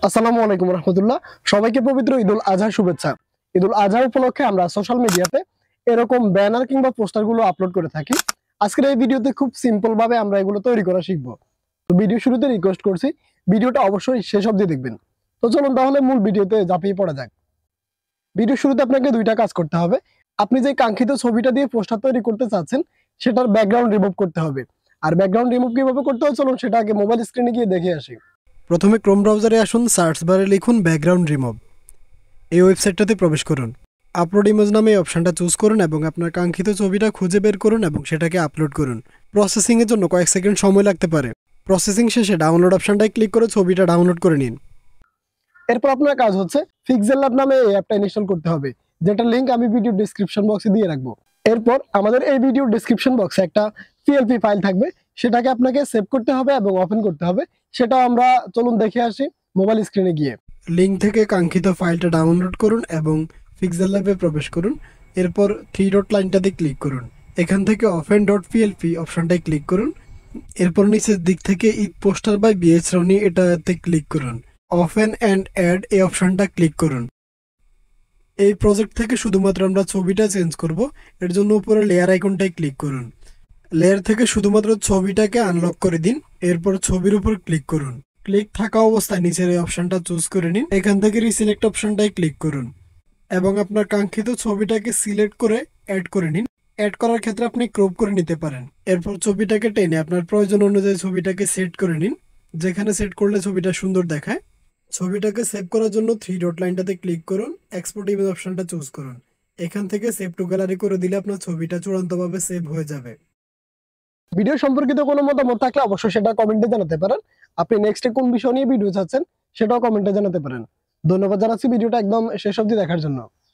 আসসালামু আলাইকুম রহমতুল্লাহ। সবাইকে পবিত্র ঈদুল আজহার শুভেচ্ছা। ঈদুল আজহা উপলক্ষে আমরা সোশ্যাল মিডিয়াতে এরকম ব্যানার কিংবা পোস্টারগুলো আপলোড করে থাকি। আজকের এই ভিডিওতে খুব সিম্পল ভাবে আমরা এগুলো তৈরি করা শিখবো। তো ভিডিও শুরুতে রিকোয়েস্ট করছি ভিডিওটা অবশ্যই শেষ অবধি দেখবেন। তো চলুন তাহলে মূল ভিডিওতে ঝাঁপিয়ে পড়া যাক। ভিডিও শুরুতে আপনাকে দুইটা কাজ করতে হবে। আপনি যে কাঙ্ক্ষিত ছবিটা দিয়ে পোস্টার তৈরি করতে চাচ্ছেন সেটার ব্যাকগ্রাউন্ড রিমুভ করতে হবে। আর ব্যাকগ্রাউন্ড রিমুভ কিভাবে করতে হয় চলুন সেটা আগে মোবাইল স্ক্রিনে গিয়ে দেখে আসি। প্রথমে ক্রোম ব্রাউজারে আসুন, সার্চ বারে লিখুন ব্যাকগ্রাউন্ড রিমুভ। এই ওয়েবসাইটটাতে প্রবেশ করুন। আপলোড ইমেজ নামে এই অপশনটা চুজ করুন এবং আপনার কাঙ্ক্ষিত ছবিটা খুঁজে বের করুন এবং সেটাকে আপলোড করুন। প্রসেসিংয়ের জন্য কয়েক সেকেন্ড সময় লাগতে পারে। প্রসেসিং শেষে ডাউনলোড অপশনটায় ক্লিক করে ছবিটা ডাউনলোড করে নিন। এরপর আপনার কাজ হচ্ছে পিক্সেল ল্যাব নামে এই অ্যাপটা ইনস্টল করতে হবে, যেটার লিংক আমি ভিডিও ডেসক্রিপশন বক্সে দিয়ে রাখবো। এরপর আমাদের এই ভিডিও ডেসক্রিপশন বক্সে একটা পিএলপি ফাইল থাকবে, সেটাকে আপনাকে সেভ করতে হবে এবং ওপেন করতে হবে। সেটা আমরা চলুন দেখে আসি মোবাইল স্ক্রিনে গিয়ে। লিংক থেকে কাঙ্ক্ষিত ফাইলটা ডাউনলোড করুন এবং পিক্সেল ল্যাবে প্রবেশ করুন। এরপর থ্রি ডট লাইনটাতে ক্লিক করুন। এখান থেকে ওপেন ডট পিএলপি অপশনটায় ক্লিক করুন। এরপর নিচের দিক থেকে Eid poster by BS Roni এটাতে ক্লিক করুন। ওপেন অ্যান্ড অ্যাড এই অপশনটা ক্লিক করুন। এই প্রজেক্ট থেকে শুধুমাত্র আমরা ছবিটা চেঞ্জ করব, এর জন্য উপরে লেয়ার আইকনটায় ক্লিক করুন। লেয়ার থেকে শুধুমাত্র ছবিটাকে আনলক করে দিন। এরপর ছবির উপর ক্লিক করুন। ক্লিক থাকা অবস্থায় নিচের এই অপশনটা চুজ করে নিন। এখান থেকে রিসিলেক্ট অপশনটায় ক্লিক করুন এবং আপনার কাঙ্ক্ষিত ছবিটাকে সিলেক্ট করে অ্যাড করে নিন। অ্যাড করার ক্ষেত্রে আপনি ক্রপ করে নিতে পারেন। এরপর ছবিটাকে টেনে আপনার প্রয়োজন অনুযায়ী ছবিটাকে সেট করে নিন, যেখানে সেট করলে ছবিটা সুন্দর দেখায়। ছবিটাকে সেভ করার জন্য থ্রি ডট লাইনটাতে ক্লিক করুন, এক্সপোর্ট ইমেজ অপশনটা চুজ করুন। এখান থেকে সেভ টু গ্যালারি করে দিলে আপনার ছবিটা চূড়ান্তভাবে সেভ হয়ে যাবে। ভিডিও সম্পর্কিত কোনো মতামত থাকলে অবশ্যই সেটা কমেন্টে জানাতে পারেন। আপনি নেক্সটে কোন বিষয় নিয়ে ভিডিও চাচ্ছেন সেটাও কমেন্টে জানাতে পারেন। ধন্যবাদ জানাচ্ছি ভিডিওটা একদম শেষ অবধি দেখার জন্য।